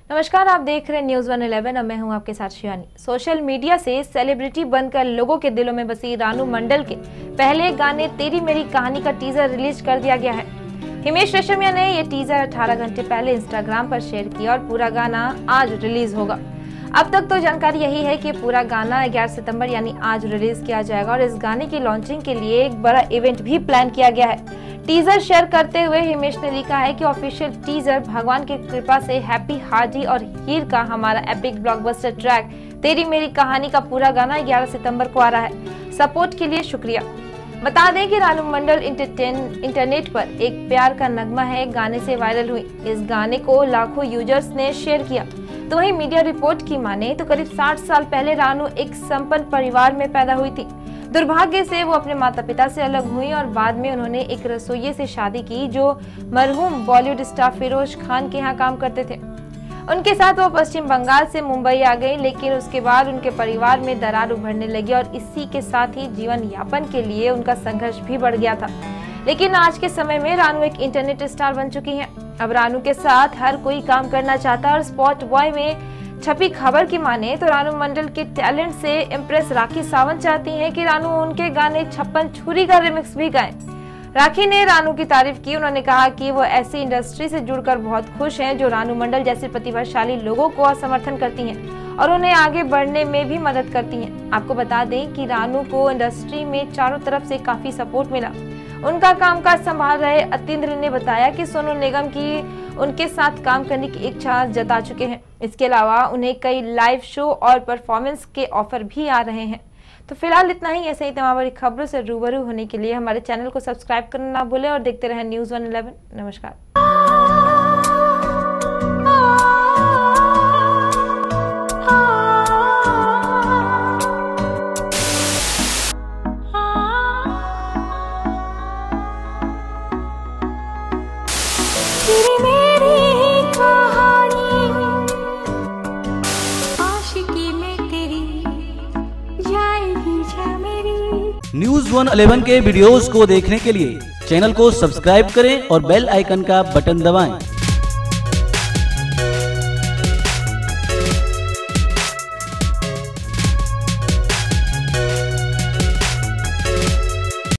नमस्कार, आप देख रहे हैं न्यूज़ 111 और मैं हूं आपके साथ शिवानी। सोशल मीडिया से सेलिब्रिटी बनकर लोगों के दिलों में बसी रानू मंडल के पहले गाने तेरी मेरी कहानी का टीजर रिलीज कर दिया गया है। हिमेश रेशमिया ने ये टीजर 18 घंटे पहले इंस्टाग्राम पर शेयर किया और पूरा गाना आज रिलीज होगा। अब तक तो जानकारी यही है कि पूरा गाना 11 सितंबर यानी आज रिलीज किया जाएगा और इस गाने की लॉन्चिंग के लिए एक बड़ा इवेंट भी प्लान किया गया है। टीजर शेयर करते हुए हिमेश ने लिखा है कि ऑफिशियल टीजर भगवान की कृपा से हैप्पी हार्डी और हीर का हमारा एपिक ब्लॉकबस्टर ट्रैक तेरी मेरी कहानी का पूरा गाना 11 सितंबर को आ रहा है। सपोर्ट के लिए शुक्रिया। बता दें कि रानू मंडल इंटरनेट पर एक प्यार का नगमा है गाने से वायरल हुई। इस गाने को लाखों यूजर्स ने शेयर किया। तो वहीं मीडिया रिपोर्ट की माने तो करीब 60 साल पहले रानू एक संपन्न परिवार में पैदा हुई थी। दुर्भाग्य से वो अपने माता पिता से अलग हुई और बाद में उन्होंने एक रसोइये से शादी की जो मरहूम बॉलीवुड स्टार फिरोज खान के यहाँ काम करते थे। उनके साथ वो पश्चिम बंगाल से मुंबई आ गई, लेकिन उसके बाद उनके परिवार में दरार उभरने लगी और इसी के साथ ही जीवन यापन के लिए उनका संघर्ष भी बढ़ गया था। लेकिन आज के समय में रानू एक इंटरनेट स्टार बन चुकी हैं। अब रानू के साथ हर कोई काम करना चाहता है और स्पॉट बॉय में छपी खबर की माने तो रानू मंडल के टैलेंट से इम्प्रेस राखी सावंत चाहती हैं कि रानू उनके गाने 56 छुरी का रिमिक्स भी गाएं। राखी ने रानू की तारीफ की। उन्होंने कहा कि वो ऐसी इंडस्ट्री से जुड़कर बहुत खुश हैं जो रानू मंडल जैसे प्रतिभाशाली लोगों को समर्थन करती हैं और उन्हें आगे बढ़ने में भी मदद करती हैं। आपको बता दें कि रानू को इंडस्ट्री में चारों तरफ से काफी सपोर्ट मिला। उनका कामकाज संभाल रहे अतीन्द्र ने बताया कि सोनू निगम की उनके साथ काम करने की इच्छा जता चुके हैं। इसके अलावा उन्हें कई लाइव शो और परफॉर्मेंस के ऑफर भी आ रहे हैं। तो फिलहाल इतना ही। ऐसे ही तमाम बड़ी खबरों से रूबरू होने के लिए हमारे चैनल को सब्सक्राइब करना ना भूलें और देखते रहें न्यूज़ 111। नमस्कार। तेरी मेरी कहानी आशिकी में तेरी जाएगी जा मेरी। न्यूज़ 111 के वीडियोस को देखने के लिए चैनल को सब्सक्राइब करें और बेल आइकन का बटन दबाएं।